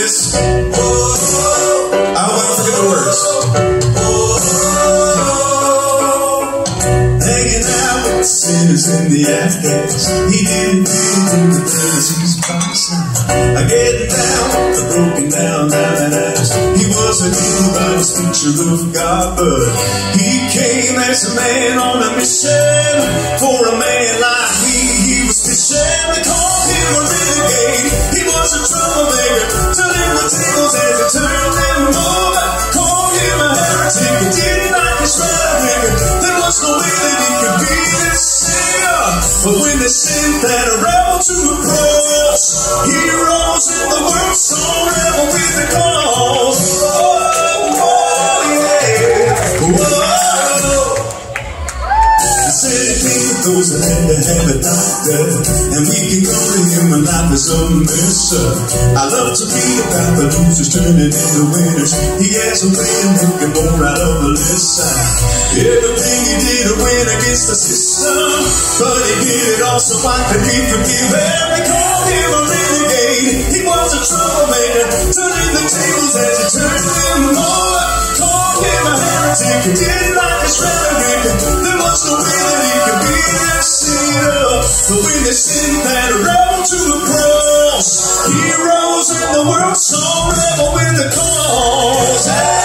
this. I'll never forget the words. Hanging out with the sinners and the outcasts. He didn't fit into the Pharisees' prophesied. I get down, the broken down that ass. He wasn't anybody's picture of God, but he came as a man on a mission. For a man like me, he was fishing. They called him a renegade. He was a troublemaker, turning the tables as he turned them over. Called him a heretic, he didn't like his rhetoric. There was no way that he could be this sinner. But when they sent that rebel to the cross, he rose in the world song, rebel with the cause. Those that had to have a doctor, and we can go to him when life is a mess up. I love to read about the losers turning into winners. He has a way of making more out of the less side. Everything he did to win against the system, but he did it also why could he forgive? And we called him a renegade. He was a troublemaker, turning the tables as he turned them over. Called him a heretic, he didn't like his rhetoric. There was no way that he could be that sinner. But when they sent that rebel to the cross, he rose and the world saw rebel with the cause.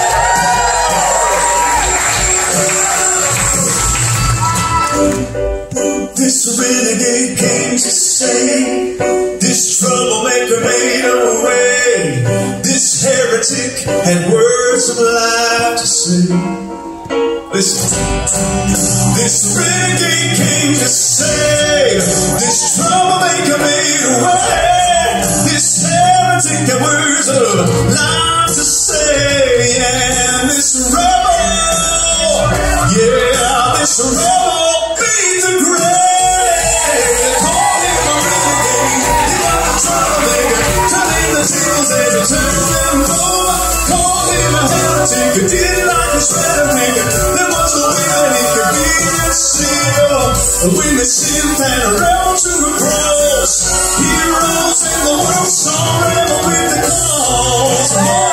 This renegade came to say, this troublemaker made a way. This heretic had words of life to say. Listen. This renegade came to say, this troublemaker made a way. This heretic had words of life to say. And this rebel, yeah, this rebel made the grave. Call him a renegade, he was a troublemaker, turning the tables as he turned them over. Call him a heretic, he didn't like his rhetoric. There was no way that he could be this sinner. When they sent that rebel to the cross, he rose and the world saw rebel with the cause.